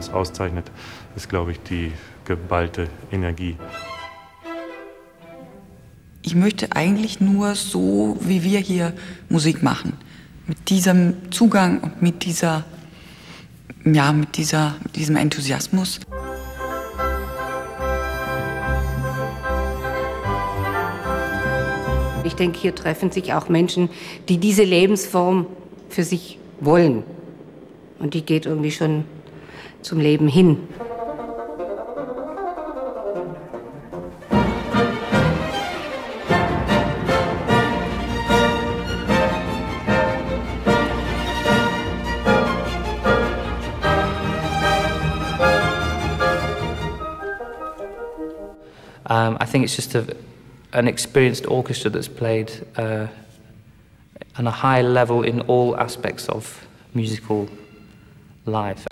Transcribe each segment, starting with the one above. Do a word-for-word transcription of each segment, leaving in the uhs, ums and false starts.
uns auszeichnet, ist, glaube ich, die geballte Energie. Ich möchte eigentlich nur so, wie wir hier Musik machen. Mit diesem Zugang und mit dieser, ja, mit dieser, mit diesem Enthusiasmus. Ich denke, hier treffen sich auch Menschen, die diese Lebensform für sich wollen. Und die geht irgendwie schon zum Leben hin. Um, I think it's just a, an experienced orchestra that's played uh, on a high level in all aspects of musical life.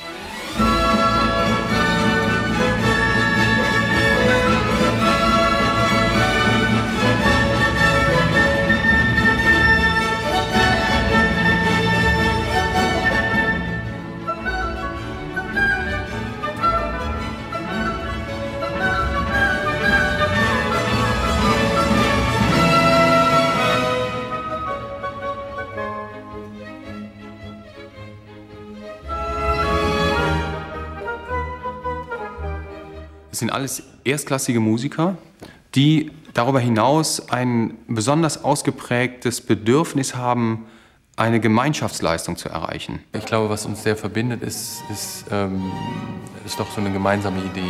Es sind alles erstklassige Musiker, die darüber hinaus ein besonders ausgeprägtes Bedürfnis haben, eine Gemeinschaftsleistung zu erreichen. Ich glaube, was uns sehr verbindet, ist, ist, ähm, ist doch so eine gemeinsame Idee.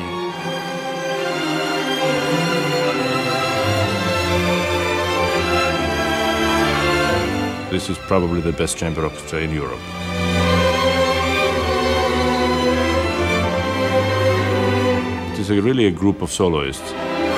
This is probably the best chamber orchestra in Europe. It's a really a group of soloists.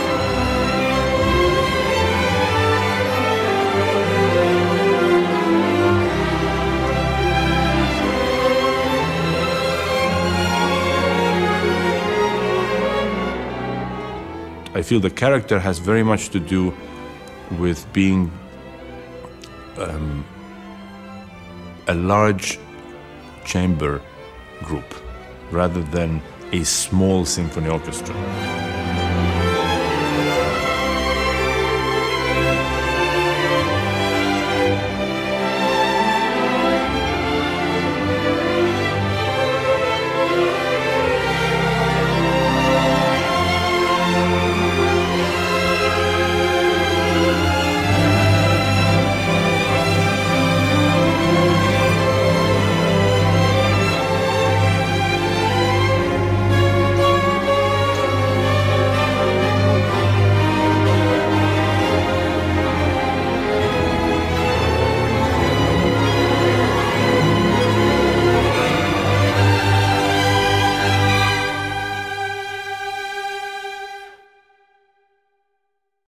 I feel the character has very much to do with being um, a large chamber group rather than a small symphony orchestra.